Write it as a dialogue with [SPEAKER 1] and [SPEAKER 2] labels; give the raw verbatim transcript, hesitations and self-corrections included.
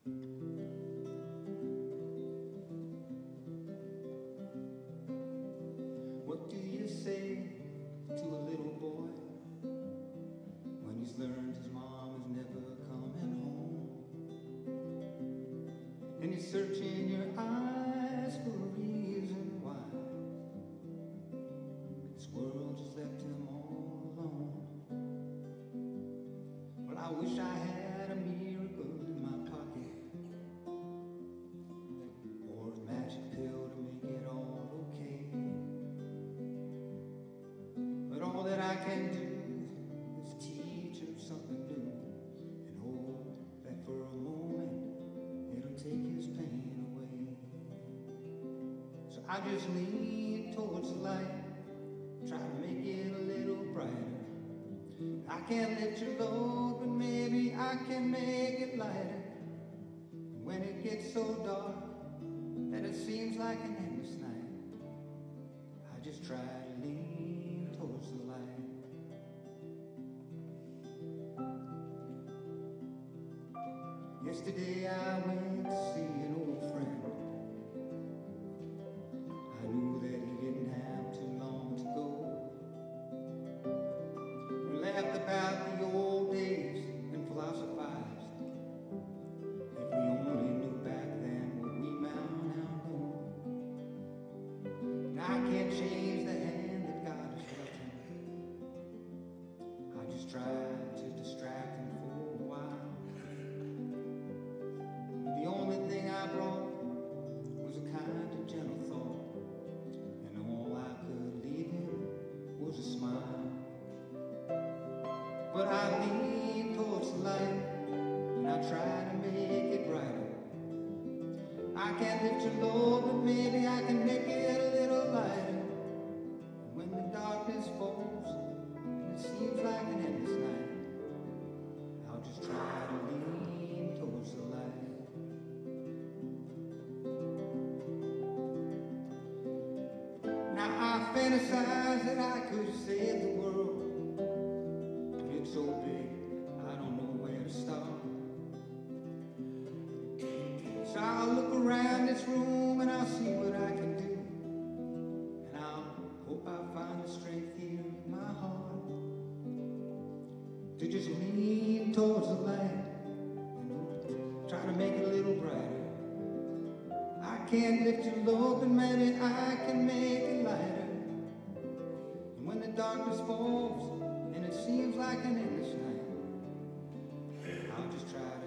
[SPEAKER 1] What do you say to a little boy when he's learned his mom is never coming home? And he's searching your eyes for a reason why this world just left him all alone. Well, I wish I had a miracle in my pocket, or a magic pill to make it all okay. But all that I can do is teach him something new, and hope that for a moment it'll take his pain away. So I just lean towards the light, try to make it a little brighter. I can't lift your load, but maybe I can make it lighter. And when it gets so dark that it seems like an endless night, I just try to lean towards the light. Yesterday I went to see an old friend. I knew that he didn't have too long to go. We laughed about the old days and philosophized. If we only knew back then what we now now know. And I can't change the hand that God has dealt him. I just tried to distract him for a while. The only thing I brought was a kind of gentle thought, and all I could leave him was a smile. But I lean towards the light, and I try to make it brighter. I can't lift your load, but maybe I can make it a little lighter. And when the darkness falls, and it seems like an endless night, I'll just try to lean towards the light. Now I fantasize that I could save the world, but it's so big, I don't know where to start. So I'll look around this room and I'll see what I can do, and I'll hope I find the strength here in my heart to just lean towards the light, you know, try to make it a little brighter. I can't lift your load, but maybe I can make it lighter. And when the darkness falls and it seems like an endless night, I'll just try to